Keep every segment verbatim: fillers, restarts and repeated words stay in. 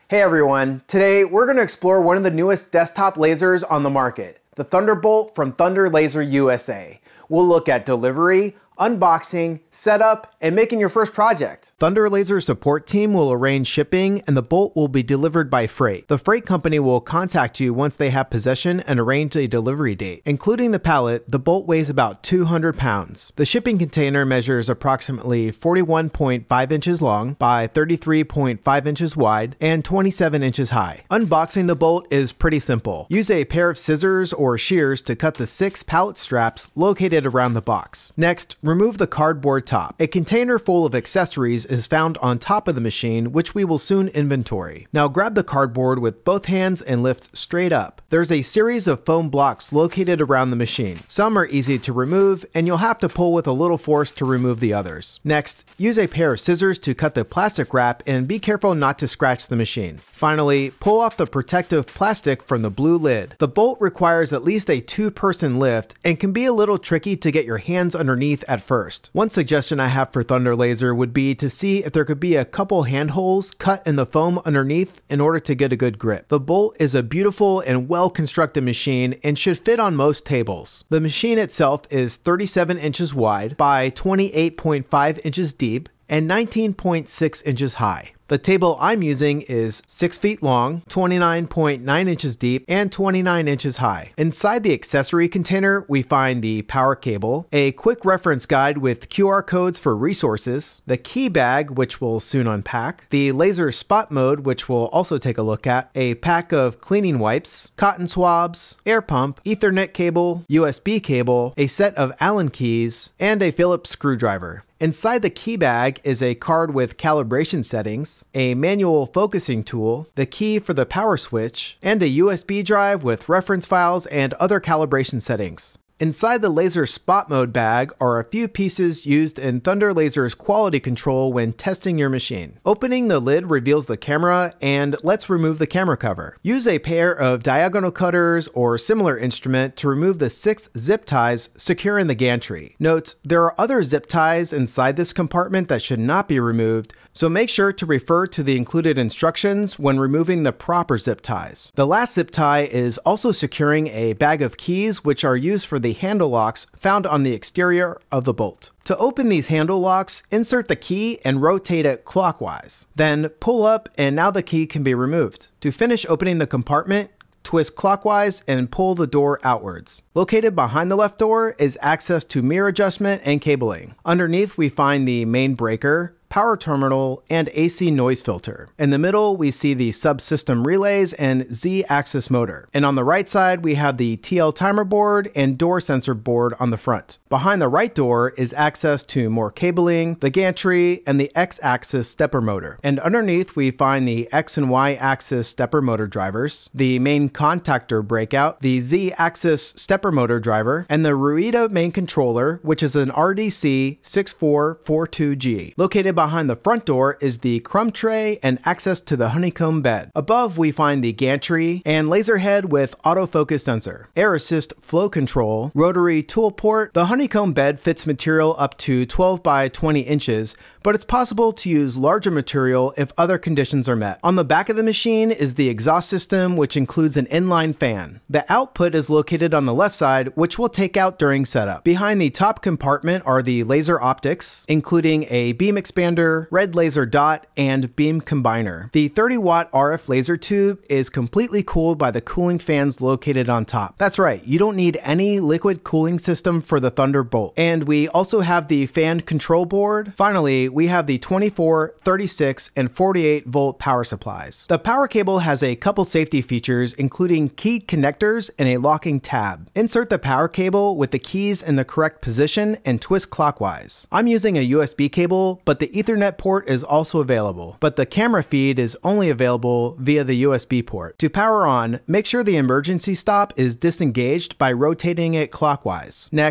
Hey everyone, today we're going to explore one of the newest desktop lasers on the market, the Thunderbolt from Thunder Laser U S A. We'll look at delivery, unboxing, setup, and making your first project. Thunder Laser support team will arrange shipping and the bolt will be delivered by freight. The freight company will contact you once they have possession and arrange a delivery date. Including the pallet, the bolt weighs about two hundred pounds. The shipping container measures approximately forty-one point five inches long by thirty-three point five inches wide and twenty-seven inches high. Unboxing the bolt is pretty simple. Use a pair of scissors or shears to cut the six pallet straps located around the box. Next, remove the cardboard top. A container full of accessories is found on top of the machine, which we will soon inventory. Now grab the cardboard with both hands and lift straight up. There's a series of foam blocks located around the machine. Some are easy to remove, and you'll have to pull with a little force to remove the others. Next, use a pair of scissors to cut the plastic wrap and be careful not to scratch the machine. Finally, pull off the protective plastic from the blue lid. The bolt requires at least a two-person lift and can be a little tricky to get your hands underneath at first. One suggestion I have for Thunder Laser would be to see if there could be a couple hand holes cut in the foam underneath in order to get a good grip. The bolt is a beautiful and well-constructed machine and should fit on most tables. The machine itself is thirty-seven inches wide by twenty-eight point five inches deep and nineteen point six inches high. The table I'm using is six feet long, twenty-nine point nine inches deep, and twenty-nine inches high. Inside the accessory container, we find the power cable, a quick reference guide with Q R codes for resources, the key bag, which we'll soon unpack, the laser spot mode, which we'll also take a look at, a pack of cleaning wipes, cotton swabs, air pump, Ethernet cable, U S B cable, a set of Allen keys, and a Phillips screwdriver. Inside the key bag is a card with calibration settings, a manual focusing tool, the key for the power switch, and a U S B drive with reference files and other calibration settings. Inside the laser spot mode bag are a few pieces used in Thunder Laser's quality control when testing your machine. Opening the lid reveals the camera, and let's remove the camera cover. Use a pair of diagonal cutters or similar instrument to remove the six zip ties securing the gantry. Note, there are other zip ties inside this compartment that should not be removed, so make sure to refer to the included instructions when removing the proper zip ties. The last zip tie is also securing a bag of keys, which are used for the handle locks found on the exterior of the bolt. To open these handle locks, insert the key and rotate it clockwise. Then pull up, and now the key can be removed. To finish opening the compartment, twist clockwise and pull the door outwards. Located behind the left door is access to mirror adjustment and cabling. Underneath we find the main breaker, power terminal, and A C noise filter. In the middle, we see the subsystem relays and Z-axis motor. And on the right side, we have the T L timer board and door sensor board on the front. Behind the right door is access to more cabling, the gantry, and the X-axis stepper motor. And underneath, we find the X and Y-axis stepper motor drivers, the main contactor breakout, the Z-axis stepper motor driver, and the Ruida main controller, which is an R D C six four four two G. Located behind the front door is the crumb tray and access to the honeycomb bed. Above, we find the gantry and laser head with autofocus sensor, air assist flow control, rotary tool port. The honeycomb bed fits material up to twelve by twenty inches, but it's possible to use larger material if other conditions are met. On the back of the machine is the exhaust system, which includes an inline fan. The output is located on the left side, which we'll take out during setup. Behind the top compartment are the laser optics, including a beam expander, red laser dot, and beam combiner. The thirty watt R F laser tube is completely cooled by the cooling fans located on top. That's right, you don't need any liquid cooling system for the Thunderbolt. And we also have the fan control board. Finally, we have the twenty-four, thirty-six, and forty-eight volt power supplies. The power cable has a couple safety features, including key connectors and a locking tab. Insert the power cable with the keys in the correct position and twist clockwise. I'm using a U S B cable, but the Ethernet port is also available, but the camera feed is only available via the U S B port. To power on, make sure the emergency stop is disengaged by rotating it clockwise. Next,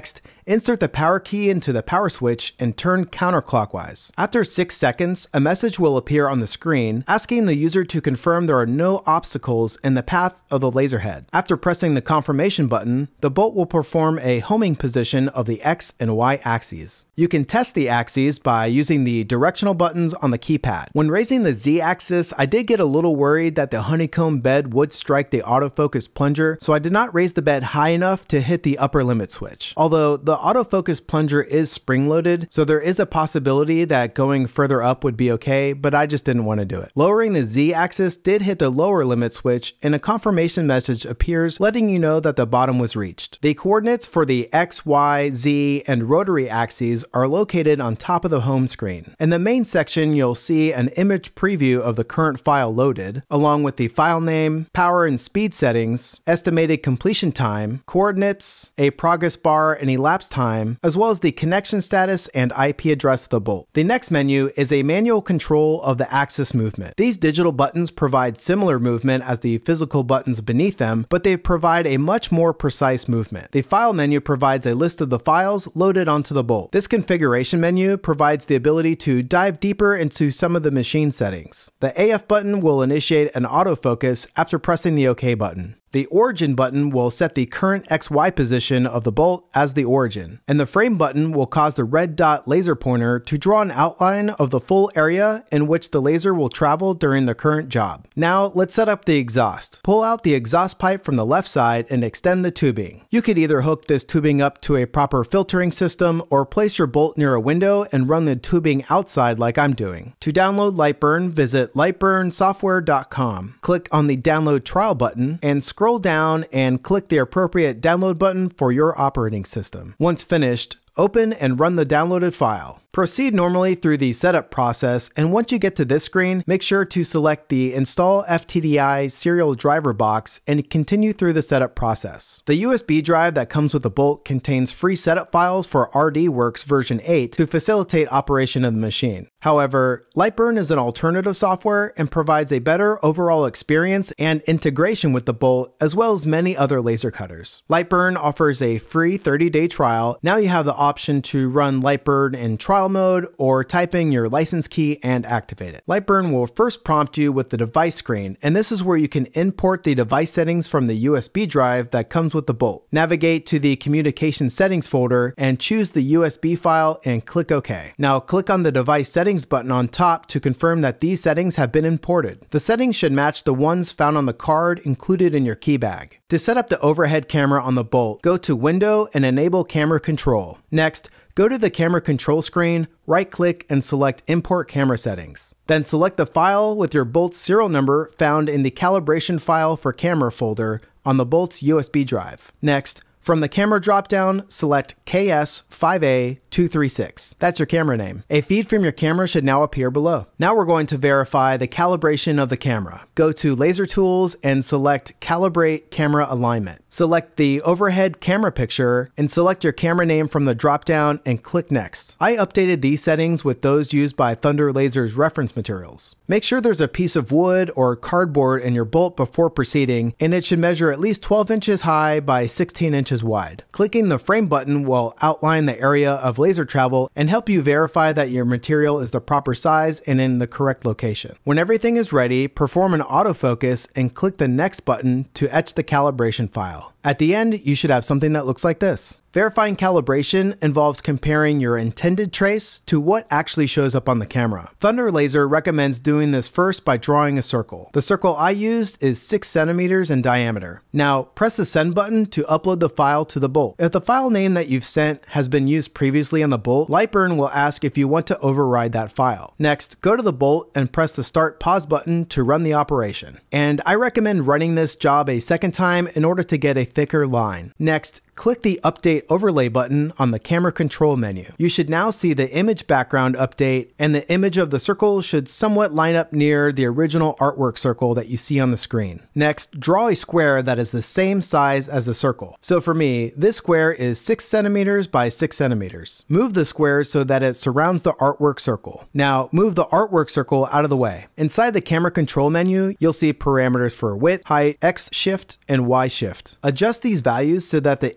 Insert the power key into the power switch and turn counterclockwise. After six seconds, a message will appear on the screen asking the user to confirm there are no obstacles in the path of the laser head. After pressing the confirmation button, the bolt will perform a homing position of the X and Y axes. You can test the axes by using the directional buttons on the keypad. When raising the Z axis, I did get a little worried that the honeycomb bed would strike the autofocus plunger, so I did not raise the bed high enough to hit the upper limit switch. Although the autofocus plunger is spring-loaded, so there is a possibility that going further up would be okay, but I just didn't want to do it. Lowering the Z axis did hit the lower limit switch, and a confirmation message appears letting you know that the bottom was reached. The coordinates for the X, Y, Z, and rotary axes are located on top of the home screen. In the main section, you'll see an image preview of the current file loaded, along with the file name, power and speed settings, estimated completion time, coordinates, a progress bar and elapsed time, as well as the connection status and I P address of the bolt. The next menu is a manual control of the axis movement. These digital buttons provide similar movement as the physical buttons beneath them, but they provide a much more precise movement. The file menu provides a list of the files loaded onto the bolt. This configuration menu provides the ability to dive deeper into some of the machine settings. The A F button will initiate an autofocus after pressing the OK button. The origin button will set the current X Y position of the bolt as the origin, and the frame button will cause the red dot laser pointer to draw an outline of the full area in which the laser will travel during the current job. Now let's set up the exhaust. Pull out the exhaust pipe from the left side and extend the tubing. You could either hook this tubing up to a proper filtering system or place your bolt near a window and run the tubing outside like I'm doing. To download LightBurn, visit light burn software dot com. Click on the download trial button and scroll Scroll down and click the appropriate download button for your operating system. Once finished, open and run the downloaded file. Proceed normally through the setup process, and once you get to this screen, make sure to select the Install F T D I Serial Driver box and continue through the setup process. The U S B drive that comes with the bolt contains free setup files for R D Works version eight to facilitate operation of the machine. However, LightBurn is an alternative software and provides a better overall experience and integration with the bolt, as well as many other laser cutters. LightBurn offers a free thirty day trial. Now you have the option to run LightBurn in trial mode or type in your license key and activate it. LightBurn will first prompt you with the device screen, and this is where you can import the device settings from the U S B drive that comes with the bolt. Navigate to the communication settings folder and choose the U S B file and click OK. Now click on the device settings button on top to confirm that these settings have been imported. The settings should match the ones found on the card included in your key bag. To set up the overhead camera on the bolt, go to Window and enable Camera Control. Next, go to the camera control screen, right-click and select Import Camera Settings. Then select the file with your bolt's serial number found in the calibration file for camera folder on the bolt's U S B drive. Next, from the camera dropdown, select K S five A two three six. That's your camera name. A feed from your camera should now appear below. Now we're going to verify the calibration of the camera. Go to Laser Tools and select Calibrate Camera Alignment. Select the overhead camera picture and select your camera name from the dropdown and click Next. I updated these settings with those used by Thunder Laser's reference materials. Make sure there's a piece of wood or cardboard in your bolt before proceeding, and it should measure at least twelve inches high by sixteen inches wide. Clicking the frame button will outline the area of laser travel and help you verify that your material is the proper size and in the correct location. When everything is ready, perform an autofocus and click the Next button to etch the calibration file. At the end, you should have something that looks like this. Verifying calibration involves comparing your intended trace to what actually shows up on the camera. Thunder Laser recommends doing this first by drawing a circle. The circle I used is six centimeters in diameter. Now, press the Send button to upload the file to the bolt. If the file name that you've sent has been used previously on the bolt, LightBurn will ask if you want to override that file. Next, go to the bolt and press the Start Pause button to run the operation. And I recommend running this job a second time in order to get a thicker line. Next, click the Update Overlay button on the camera control menu. You should now see the image background update, and the image of the circle should somewhat line up near the original artwork circle that you see on the screen. Next, draw a square that is the same size as the circle. So for me, this square is six centimeters by six centimeters. Move the square so that it surrounds the artwork circle. Now, move the artwork circle out of the way. Inside the camera control menu, you'll see parameters for width, height, X shift, and Y shift. Adjust these values so that the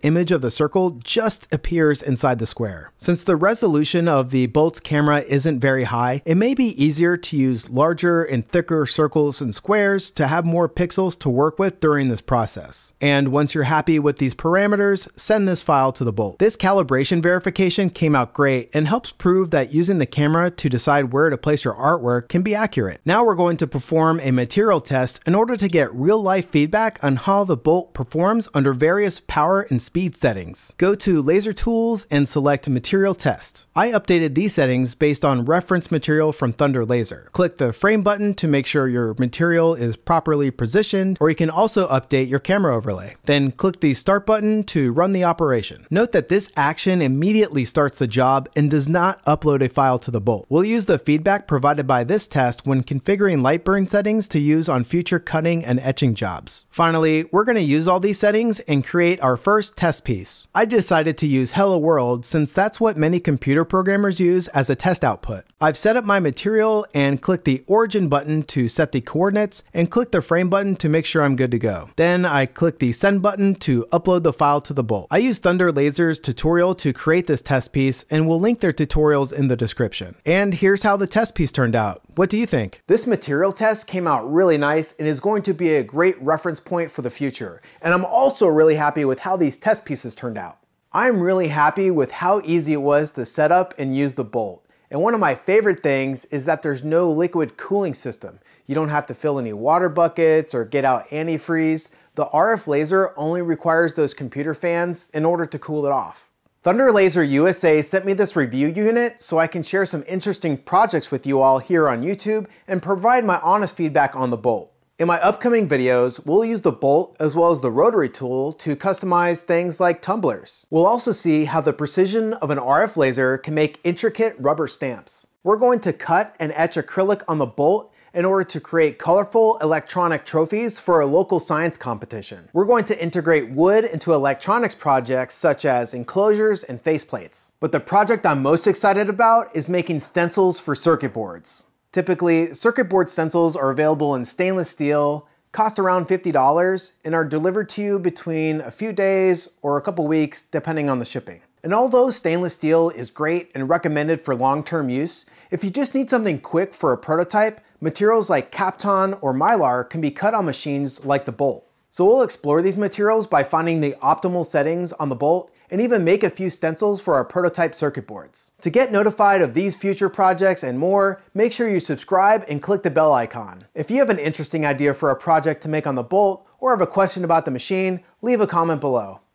image of the circle just appears inside the square. Since the resolution of the Bolt's camera isn't very high, it may be easier to use larger and thicker circles and squares to have more pixels to work with during this process. And once you're happy with these parameters, send this file to the Bolt. This calibration verification came out great and helps prove that using the camera to decide where to place your artwork can be accurate. Now we're going to perform a material test in order to get real-life feedback on how the Bolt performs under various power and speed settings. Go to Laser Tools and select Material Test. I updated these settings based on reference material from Thunder Laser. Click the frame button to make sure your material is properly positioned, or you can also update your camera overlay. Then click the Start button to run the operation. Note that this action immediately starts the job and does not upload a file to the Bolt. We'll use the feedback provided by this test when configuring LightBurn settings to use on future cutting and etching jobs. Finally, we're going to use all these settings and create our first test piece. I decided to use Hello World since that's what many computer programmers use as a test output. I've set up my material and click the Origin button to set the coordinates and click the Frame button to make sure I'm good to go. Then I click the Send button to upload the file to the Bolt. I used Thunder Laser's tutorial to create this test piece, and we'll link their tutorials in the description. And here's how the test piece turned out. What do you think? This material test came out really nice and is going to be a great reference point for the future. And I'm also really happy with how these test pieces turned out. I'm really happy with how easy it was to set up and use the Bolt. And one of my favorite things is that there's no liquid cooling system. You don't have to fill any water buckets or get out antifreeze. The R F laser only requires those computer fans in order to cool it off. Thunder Laser U S A sent me this review unit so I can share some interesting projects with you all here on YouTube and provide my honest feedback on the Bolt. In my upcoming videos, we'll use the Bolt as well as the rotary tool to customize things like tumblers. We'll also see how the precision of an R F laser can make intricate rubber stamps. We're going to cut and etch acrylic on the Bolt in order to create colorful electronic trophies for a local science competition. We're going to integrate wood into electronics projects such as enclosures and faceplates. But the project I'm most excited about is making stencils for circuit boards. Typically, circuit board stencils are available in stainless steel, cost around fifty dollars, and are delivered to you between a few days or a couple weeks depending on the shipping. And although stainless steel is great and recommended for long-term use, if you just need something quick for a prototype, materials like Kapton or Mylar can be cut on machines like the Bolt. So we'll explore these materials by finding the optimal settings on the Bolt and even make a few stencils for our prototype circuit boards. To get notified of these future projects and more, make sure you subscribe and click the bell icon. If you have an interesting idea for a project to make on the Bolt or have a question about the machine, leave a comment below.